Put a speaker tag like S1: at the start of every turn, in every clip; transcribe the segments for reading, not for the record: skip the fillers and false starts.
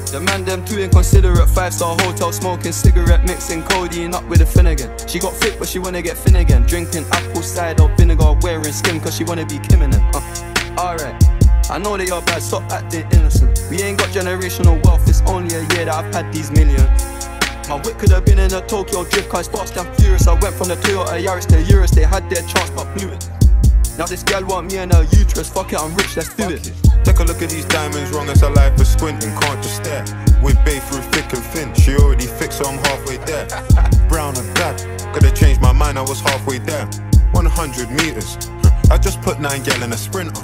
S1: The man them too inconsiderate, 5-star hotel smoking cigarette, mixing codeine up with a Finnegan. She got fit but she wanna get thin again, drinking apple cider vinegar, wearing skim cause she wanna be Kim and them. Alright, I know that you're bad, stop acting innocent. We ain't got generational wealth, it's only a year that I've had these millions. My whip could have been in a Tokyo drift car, fast and furious. I went from the Toyota Yaris to Urus, they had their chance but blew it. Now this girl want me and her uterus, fuck it, I'm rich, let's do it.
S2: Take a look at these diamonds, wrong as a life for squinting, can't just stare. With bae through thick and thin, she already fixed so I'm halfway there. Brown and black, could've changed my mind, I was halfway there. 100 meters, I just put 9 gal in a sprinter.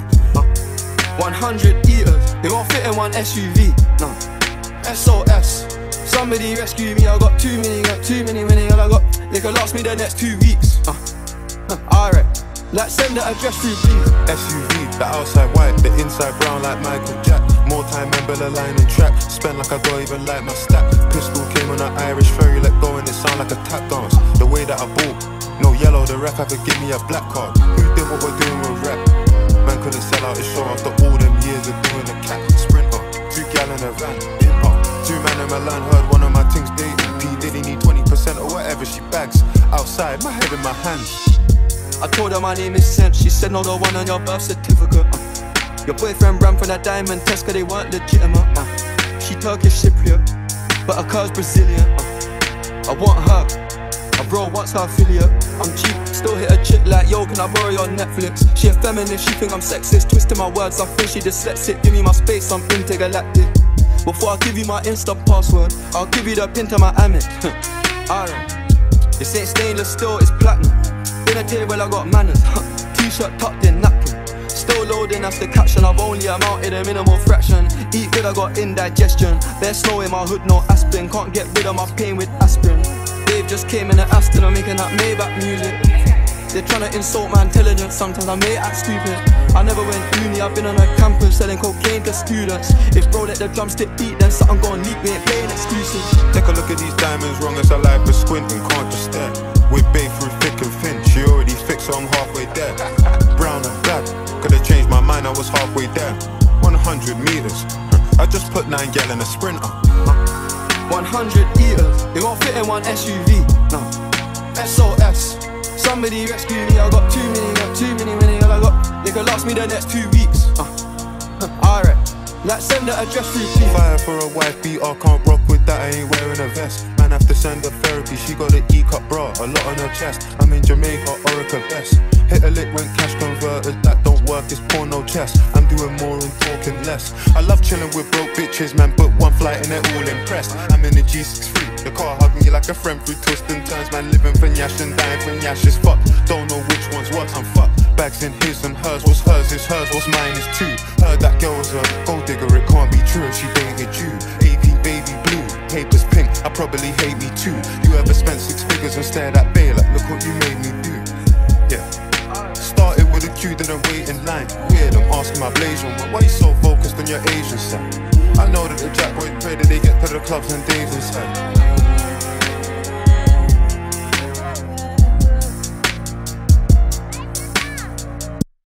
S1: 100 eaters, they won't fit in one SUV, no. SOS, somebody rescue me, I got too many, and I got, they could last me the next 2 weeks. Alright, like send the address through please.
S2: SUV, the outside white, the inside brown like Michael Jack. More time and Bella line and track, spent like I don't even like my stack. Pistol came on an Irish ferry, let go and it sound like a tap dance. The way that I bought, no yellow, the ref had to give me a black card. Who did what we're doing with rap? Man couldn't sell out his show after all them years of doing the cat. Sprinter, 2 gal in a van, 2 man in Milan, heard one of my things dating. P Diddy need 20% or whatever she bags. Outside, my head in my hands.
S1: I told her my name is Sam, she said no, the one on your birth certificate. Your boyfriend ran from that diamond test cause they weren't legitimate. She Turkish Cypriot, but her car's Brazilian. I want her, my bro wants her affiliate. I'm cheap, still hit a chick like, yo, can I borrow your Netflix? She a feminist, she think I'm sexist, twisting my words, I think she dyslexic. Give me my space, I'm intergalactic. Before I give you my Insta password, I'll give you the pin to my Amex. Alright, this ain't stainless steel, it's platinum. In a table I got manners, t-shirt tucked in, napkin. Still loading, that's the caption, I've only amounted a minimal fraction. Eat good, I got indigestion. There's snow in my hood, no aspirin. Can't get rid of my pain with aspirin. Dave just came in an Aston, I'm making that Maybach music. They're trying to insult my intelligence, sometimes I may act stupid. I never went uni, I've been on a campus selling cocaine to students. If bro let the drumstick beat, then something gon' leak, we ain't playing excuses.
S2: Take a look at these diamonds, wrong as a life for squinting, can't just stare. With bae through thick and thin, she already fixed so I'm halfway there. Brown and black, could've changed my mind, I was halfway there. 100 meters, I just put 9 gal in a sprinter.
S1: 100 eaters, they won't fit in one SUV, no. SOS, somebody rescue me, I got too many, and I got, they could last me the next 2 weeks. Alright, like send the address through please.
S2: Fire for a wife beater, can't rock with that, I ain't wearing a vest. Man have to send her therapy, she got an E-cup bra, a lot on her chest. I'm in Jamaica, Orica best. Hit a lick when cash converted, that don't work, it's porno chess. I'm doing more and talking less. I love chilling with broke bitches, man, but one flight and they're all impressed. I'm in a G63, the car hugged me like a friend through twists and turns. Man living for Nyash and dying for Nyash is fucked. Don't know which one's what, I'm fucked. Bags in his and hers, what's hers is hers, what's mine is too. Heard that girl was a gold digger, it can't be true if she dated you. AP baby blue, papers pink, I probably hate me too. You ever spent 6 figures and stared at bae like, look what you made me do. Yeah. Started with a queue, didn't wait in line. Weird, I'm asking my blazer, why you so focused on your Asian side? I know that the jack boys pray that they get to the clubs and days inside.